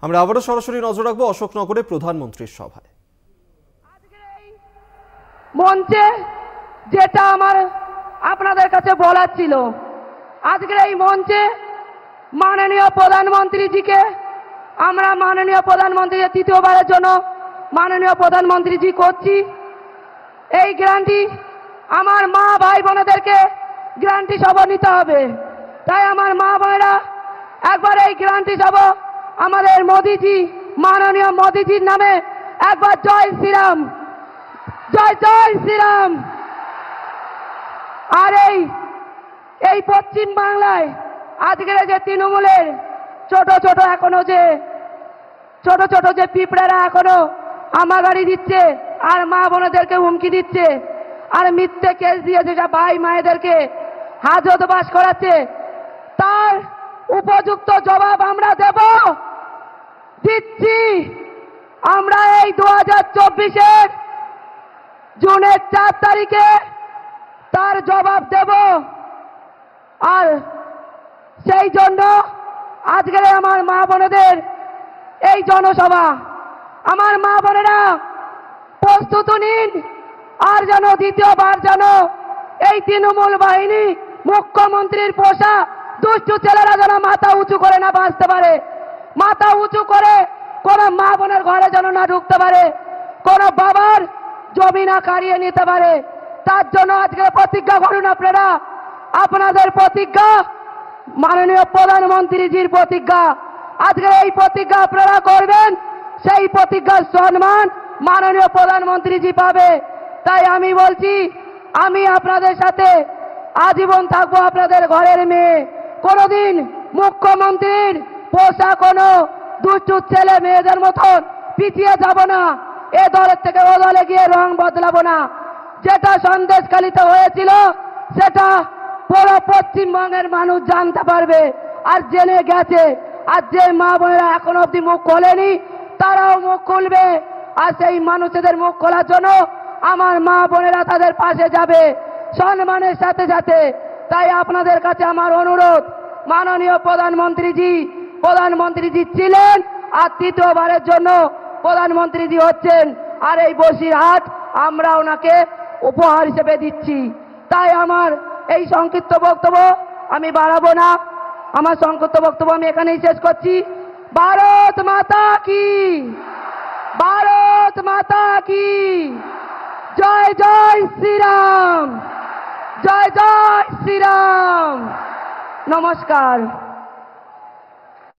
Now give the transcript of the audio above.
আমরা আবারও সরাসরি নজর রাখবো অশোকনগরে প্রধানমন্ত্রীর সভায়। মঞ্চে যেটা আমার আপনাদের কাছে বলার ছিল, আজকের এই মঞ্চে মাননীয় প্রধানমন্ত্রীজিকে আমরা মাননীয় প্রধানমন্ত্রীকে তৃতীয়বারের জন্য মাননীয় প্রধানমন্ত্রীজি করছি। এই গ্যারান্টি আমার মা ভাই বোনেদেরকে গ্যারান্টি সভা নিতে হবে। তাই আমার মা বোনেরা একবার এই গ্যারান্টি সভা আমাদের মোদিজি, মাননীয় মোদিজির নামে একবার জয় শ্রীরাম, জয় জয় শ্রীরাম। আর এই পশ্চিম বাংলায় আজকের যে তৃণমূলের ছোট ছোট যে পিঁপড়ারা এখনো হামাগাড়ি দিচ্ছে আর মা বোনেদেরকে হুমকি দিচ্ছে আর মিথ্যে কেস দিয়ে যেটা ভাই মায়েদেরকে হাজতবাস করাচ্ছে, তার উপযুক্ত জবাব আমরা দিচ্ছি। আমরা এই 2024-এর জুনের 4 তারিখে তার জবাব দেব। আর সেই জন্য আজকের আমার মা বোনেদের এই জনসভা, আমার মা বোনেরা প্রস্তুত নিন। আর যেন দ্বিতীয়বার যেন এই তৃণমূল বাহিনী, মুখ্যমন্ত্রীর পোষা দুষ্টু ছেলেরা যেন মাথা উঁচু করে না বাঁচতে পারে, মাথা উঁচু করে কোন মা বোনের ঘরে যেন না ঢুকতে পারে, কোন বাবার জমি না কাড়িয়ে নিতে পারে। তার জন্য আজকে প্রতিজ্ঞা করুন আপনারা। আপনাদের প্রতিজ্ঞা মাননীয় প্রধানমন্ত্রীজির প্রতিজ্ঞা। আজকে এই প্রতিজ্ঞা আপনারা করবেন, সেই প্রতিজ্ঞার সম্মান মাননীয় প্রধানমন্ত্রীজি পাবে। তাই আমি বলছি, আমি আপনাদের সাথে আজীবন থাকবো, আপনাদের ঘরের মেয়ে। কোনোদিন মুখ্যমন্ত্রীর পোষা কোনো দুষ্টু ছেলে মেয়েদের মতন পিছিয়ে যাব না। এ দলের থেকে ও দলে গিয়ে রং বদলাবো না। যেটা সন্দেশখালীতে হয়েছিল সেটা পুরো পশ্চিমবঙ্গের মানুষ জানতে পারবে আর জেনে গেছে। আর যে মা বোনেরা এখন অব্দি মুখ খোলেনি তারাও মুখ খুলবে। আর সেই মানুষদের মুখ খোলার জন্য আমার মা বোনেরা তাদের পাশে যাবে সম্মানের সাথে সাথে। তাই আপনাদের কাছে আমার অনুরোধ, মাননীয় প্রধানমন্ত্রীজি ছিলেন আর তৃতীয়বারের জন্য প্রধানমন্ত্রীজি হচ্ছেন। আর এই বসিরহাট আমরা ওনাকে উপহার হিসেবে দিচ্ছি। তাই আমার এই সংক্ষিপ্ত বক্তব্য আমি বাড়াবো না। আমার সংক্ষিপ্ত বক্তব্য আমি এখানেই শেষ করছি। ভারত মাতা কি, ভারত মাতা কি, জয় জয় শ্রীরাম, জয় জয় শ্রীরাম। নমস্কার।